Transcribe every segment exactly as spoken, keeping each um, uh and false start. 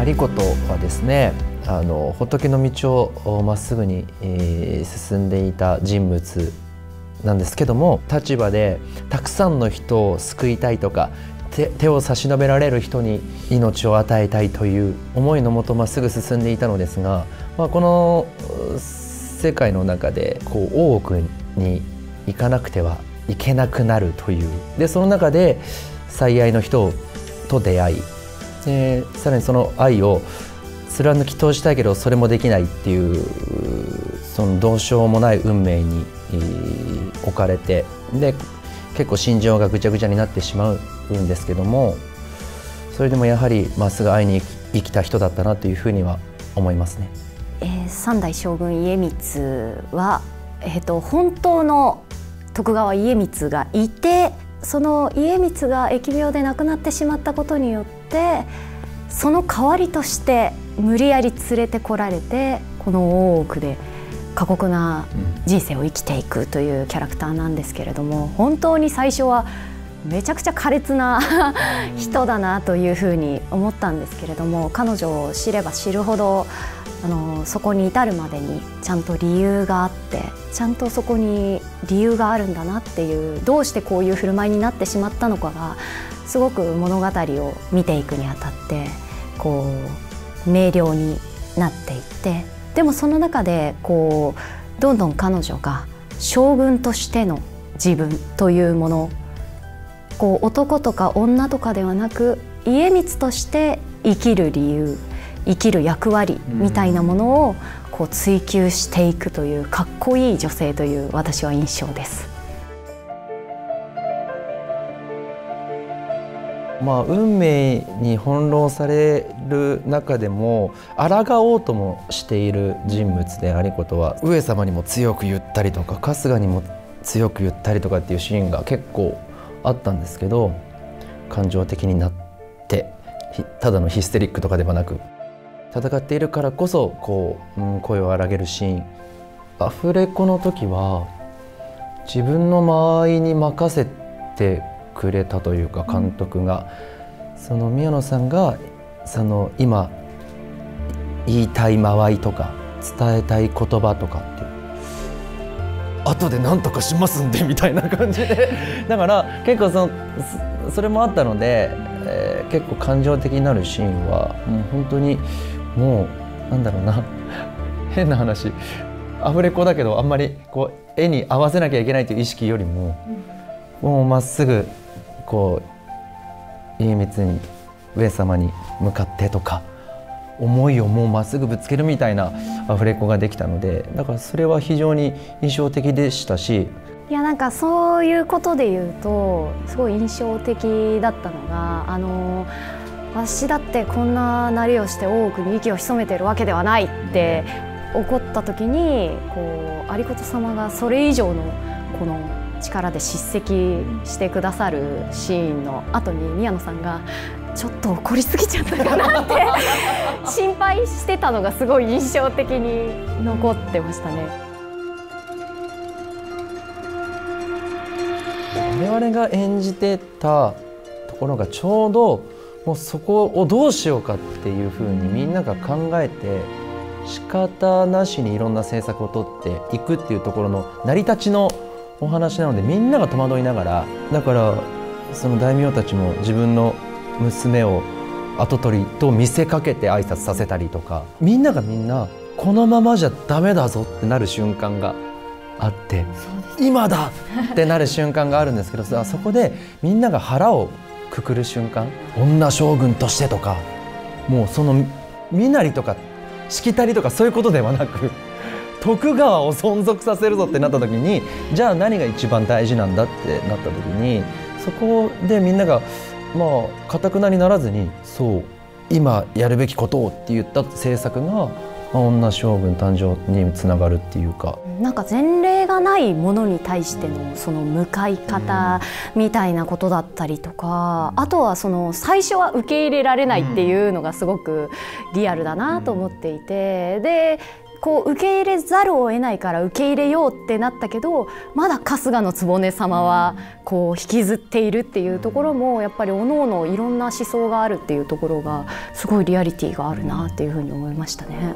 有功はですね、あの仏の道をまっすぐに、えー、進んでいた人物なんですけども、立場でたくさんの人を救いたいとか、手, 手を差し伸べられる人に命を与えたいという思いのもとまっすぐ進んでいたのですが、まあ、この世界の中でこう大奥に行かなくてはいけなくなるという、でその中で最愛の人と出会い、でさらにその愛を貫き通したいけどそれもできないっていう、そのどうしようもない運命に置かれて、で結構心情がぐちゃぐちゃになってしまうんですけども、それでもやはりまっすぐ会いに生きた人だったなというふうには思いますね。 えー、三代将軍家光は、えー、と本当の徳川家光がいて、その家光が疫病で亡くなってしまったことによって、その代わりとして無理やり連れてこられて、この大奥で過酷な人生を生きていくというキャラクターなんですけれども、本当に最初はめちゃくちゃ苛烈な人だなというふうに思ったんですけれども、彼女を知れば知るほどあのそこに至るまでにちゃんと理由があって、ちゃんとそこに理由があるんだなっていう、どうしてこういう振る舞いになってしまったのかがすごく物語を見ていくにあたってこう明瞭になっていって、でもその中でこうどんどん彼女が将軍としての自分というもの、こう男とか女とかではなく家光として生きる理由、生きる役割みたいなものをこう追求していくという、かっこいい女性という私は印象です。 まあ、運命に翻弄される中でも抗おうともしている人物で有功は、上様にも強く言ったりとか春日にも強く言ったりとかっていうシーンが結構あったんですけど、感情的になってただのヒステリックとかではなく、戦っているからこそこう、うん、声を荒げるシーン。アフレコの時は自分の間合いに任せてくれたというか、監督が、うん、その宮野さんがその今言いたい間合いとか伝えたい言葉とかっていう、後で何とかしますんでみたいな感じでだから結構そのそれもあったので、えー、結構感情的になるシーンはもう本当にもうなんだろうな変な話、アフレコだけどあんまりこう絵に合わせなきゃいけないという意識よりも、うん、もうまっすぐこう家光に上様に向かってとか思いをもうまっすぐぶつけるみたいなアフレコができたので、だからそれは非常に印象的でしたし、 いやなんかそういうことで言うとすごい印象的だったのが、あの私だってこんななりをして大奥に息を潜めてるわけではないって怒った時に、こう有功様がそれ以上のこの力で叱責してくださるシーンの後に宮野さんがちょっと怒りすぎちゃったかなって心配してたのがすごい印象的に残ってましたね。 我々が演じてたところがちょうどもうそこをどうしようかっていうふうにみんなが考えて、仕方なしにいろんな政策を取っていくっていうところの成り立ちのお話なので、みんなが戸惑いながら、だからその大名たちも自分の娘を跡取りと見せかけて挨拶させたりとか、みんながみんなこのままじゃダメだぞってなる瞬間があって、今だってなる瞬間があるんですけど、そこでみんなが腹をくくる瞬間、女将軍としてとか、もうその身なりとかしきたりとかそういうことではなく、徳川を存続させるぞってなった時に、じゃあ何が一番大事なんだってなった時に、そこでみんながまあ堅くなにならずに、そう今やるべきことをって言った政策が、まあ、女将軍誕生につながるっていうか、 なんか前例がないものに対してのその向かい方みたいなことだったりとか、うん、あとはその最初は受け入れられないっていうのがすごくリアルだなと思っていて、でこう受け入れざるを得ないから受け入れようってなったけど、まだ春日局様はこう引きずっているっていうところもやっぱりおのおのいろんな思想があるっていうところがすごいリアリティがあるなっていうふうに思いましたね。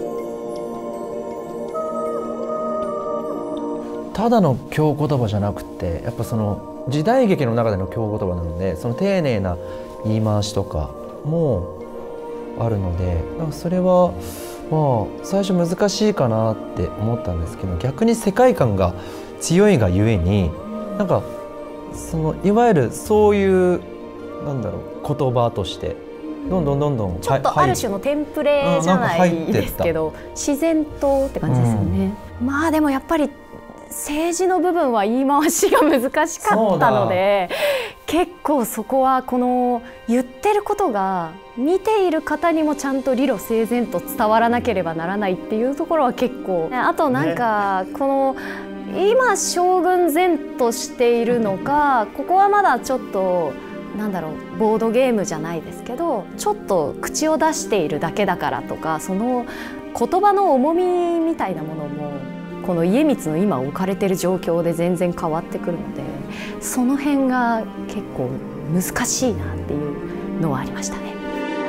ただの京言葉じゃなくて、やっぱその時代劇の中での京言葉なので、その丁寧な言い回しとかもあるので、それはまあ最初難しいかなって思ったんですけど、逆に世界観が強いがゆえに、なんかそのいわゆるそういうなんだろう言葉としてどんどんどんどんちょっとある種のテンプレじゃないですけど、自然とって感じですよね。うん、まあでもやっぱり政治の部分は言い回しが難しかったので、結構そこはこの言ってることが見ている方にもちゃんと理路整然と伝わらなければならないっていうところは結構、あとなんかこの今将軍前としているのか、ここはまだちょっとなんだろうボードゲームじゃないですけど、ちょっと口を出しているだけだからとか、その言葉の重みみたいなものもこの家光の今置かれている状況で全然変わってくるので、その辺が結構難しいなっていうのはありましたね。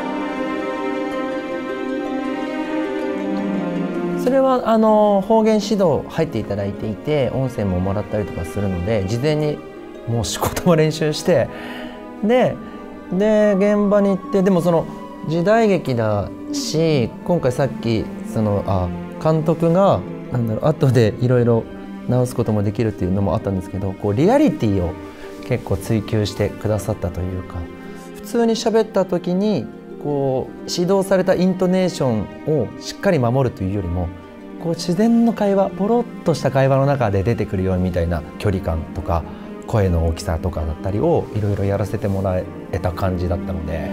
それはあの方言指導入っていただいていて、音声ももらったりとかするので、事前にもう仕事も練習して、でで現場に行って、でもその時代劇だし、今回さっきそのあ監督がなんだろう後でいろいろ直すこともできるっていうのもあったんですけど、こうリアリティを結構追求してくださったというか、普通に喋った時にこう指導されたイントネーションをしっかり守るというよりも、こう自然の会話、ポロッとした会話の中で出てくるようみたいな距離感とか声の大きさとかだったりをいろいろやらせてもらえた感じだったので。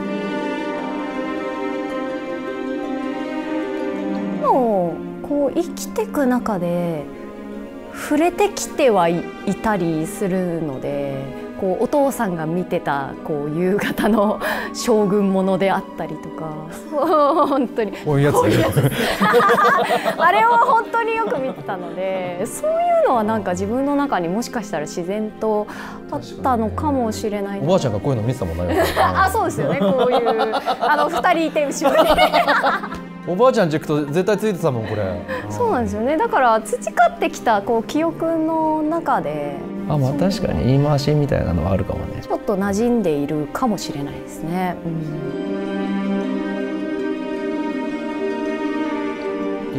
もうこう生きていく中で触れてきてはいたりするので、こうお父さんが見てたこう夕方の将軍ものであったりとか、本当にこういうやつあれを本当によく見てたので、そういうのはなんか自分の中にもしかしたら自然とあったのかもしれない。 おばあちゃんがこういうの見てたもんね。 あ、そうですよね。こういうあのふたりいて後ろにおばあちゃんち行くと絶対ついてたもんこれ。 そうなんですよね。だから培ってきたこう記憶の中で、 あ、まあ確かに言い回しみたいなのはあるかもね。 ちょっと馴染んでいるかもしれないですね。うん、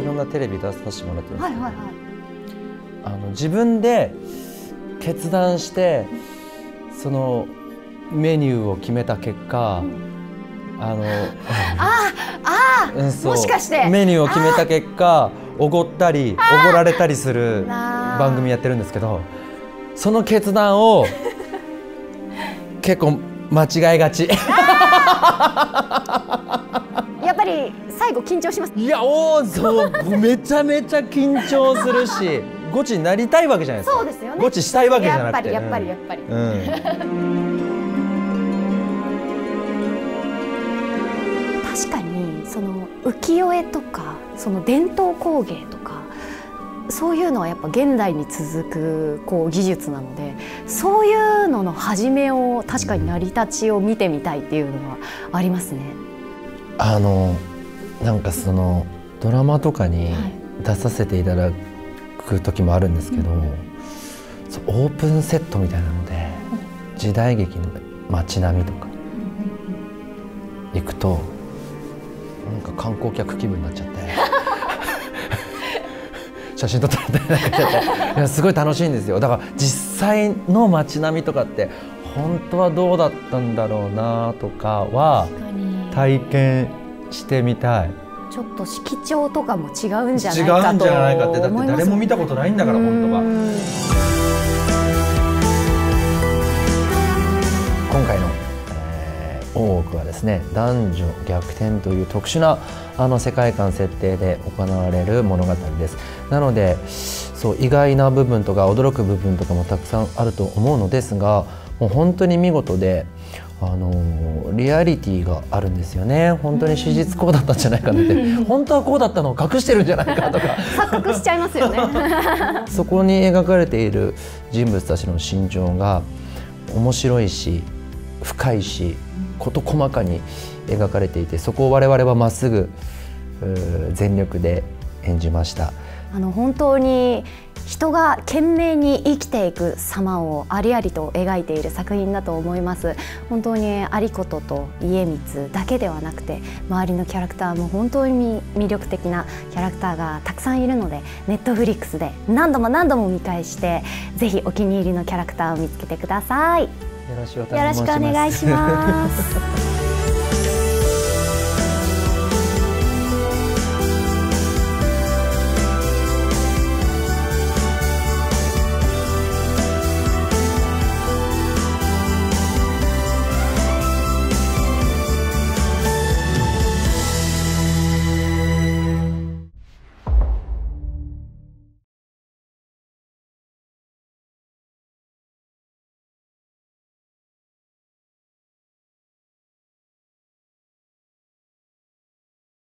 いろんなテレビ出させてもらってますけど、 はいはいはい、 あの自分で決断してそのメニューを決めた結果、あのああ、うん、もしかしてメニューを決めた結果おごったりおごられたりする番組やってるんですけど、その決断を結構間違いがち。 やっぱり最後緊張します。 いや、おー、そうめちゃめちゃ緊張するし、ゴチになりたいわけじゃないですか。 そうですよね。 ゴチしたいわけじゃなくて、 やっぱりやっぱりやっぱり、うん、確かにその浮世絵とかその伝統工芸とかそういうのはやっぱ現代に続くこう技術なので、そういうのの始めを確かに成り立ちを見てみたいっていうのはありますね。あのなんかそのドラマとかに出させていただく時もあるんですけど、はい、オープンセットみたいなので、うん、時代劇の街並みとか行くとなんか観光客気分になっちゃって写真撮ったりなんかしちゃって、いやすごい楽しいんですよ。だから実際の街並みとかって本当はどうだったんだろうなとかは体験してみたい。 ちょっと色調とかも違うんじゃないかと違うんじゃないかって、だって誰も見たことないんだから本当は。今回の大奥はですね、男女逆転という特殊なあの世界観設定で行われる物語です。なのでそう意外な部分とか驚く部分とかもたくさんあると思うのですが、もう本当に見事で、あのリアリティがあるんですよね。本当に史実こうだったんじゃないかなって本当はこうだったのを隠してるんじゃないかとか錯覚しちゃいますよねそこに描かれている人物たちの心情が面白いし深いし事細かに描かれていて、そこを我々はまっすぐ全力で演じました。 あの本当に人が懸命に生きていく様をありありと描いている作品だと思います。本当に有功と家光だけではなくて、周りのキャラクターも本当に魅力的なキャラクターがたくさんいるので、ネットフリックスで何度も何度も見返して、ぜひお気に入りのキャラクターを見つけてください。よよろしくお願いします。